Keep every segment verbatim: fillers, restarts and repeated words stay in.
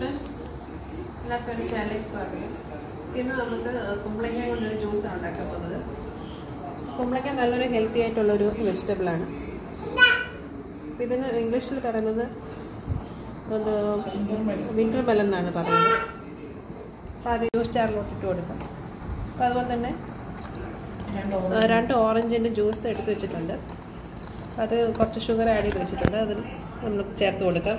friends, എല്ലാവർക്കും ഒരു ചാനലിലേക്ക് സ്വാഗതം. ഇന്ന് നമുക്ക് കുമ്പളങ്ങ കൊണ്ടൊരു ജ്യൂസാണ് ഉണ്ടാക്കാൻ പോകുന്നത്. കുമ്പളങ്ങ നല്ലൊരു ഹെൽത്തി ആയിട്ടുള്ളൊരു വെജിറ്റബിളാണ്. അപ്പോൾ ഇതിന് ഇംഗ്ലീഷിൽ പറയുന്നത് അത് വിൻ്റർ മെലൺ എന്നാണ് പറയുന്നത്. അപ്പോൾ അത് ജ്യൂസ് ജാറിലോട്ട് ഇട്ട് കൊടുക്കാം. അപ്പോൾ അതുപോലെ തന്നെ രണ്ട് ഓറഞ്ചിൻ്റെ ജ്യൂസ് എടുത്ത് വെച്ചിട്ടുണ്ട്. അത് കുറച്ച് ഷുഗർ ആഡ് ചെയ്ത് വെച്ചിട്ടുണ്ട്. അതിൽ നമ്മൾ ചേർത്ത് കൊടുക്കാം.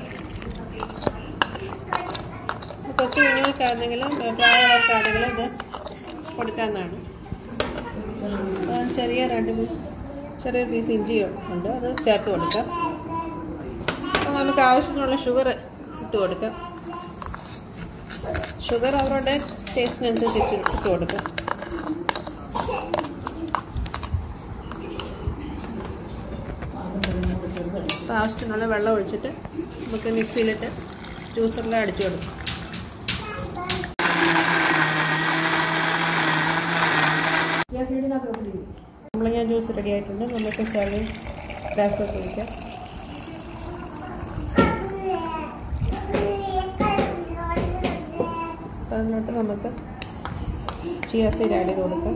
കൊച്ചു കുഞ്ഞുങ്ങൾക്കാണെങ്കിലും പ്രായവർക്കാണെങ്കിലും ഇത് കൊടുക്കാവുന്നതാണ്. ചെറിയ രണ്ട് പീസ് ചെറിയൊരു പീസ് ഇഞ്ചി ഉണ്ട്, അത് ചേർത്ത് കൊടുക്കാം. അപ്പോൾ നമുക്ക് ആവശ്യത്തിനുള്ള ഷുഗർ ഇട്ട് കൊടുക്കാം. ഷുഗർ അവരുടെ ടേസ്റ്റിനനുസരിച്ച് ഇട്ട് കൊടുക്കാം. അപ്പോൾ ആവശ്യത്തിനുള്ള വെള്ളം ഒഴിച്ചിട്ട് നമുക്ക് മിക്സിയിലിട്ട് ജ്യൂസറിൽ അടിച്ചു കൊടുക്കും. കുമ്പളങ്ങ ജ്യൂസ് റെഡി ആയിട്ടുണ്ട്. നമുക്ക് സെർവിങ് ഗ്ലാസ്സിലോട്ട് ഒഴിക്കാം. അതിലോട്ട് നമുക്ക് ചിയ സീഡ് ആഡ് ചെയ്ത് കൊടുക്കാം.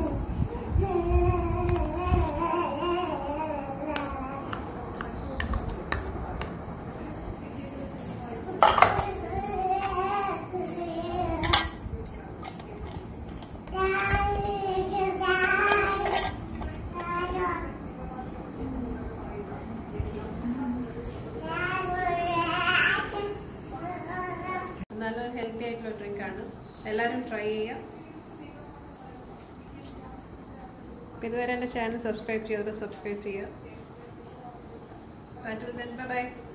നല്ലൊരു ഹെൽത്തി ആയിട്ടുള്ള ഡ്രിങ്കാണ്. എല്ലാവരും ട്രൈ ചെയ്യാം. ഇതുവരെ എൻ്റെ ചാനൽ സബ്സ്ക്രൈബ് ചെയ്തത് സബ്സ്ക്രൈബ് ചെയ്യുക. ബൈ.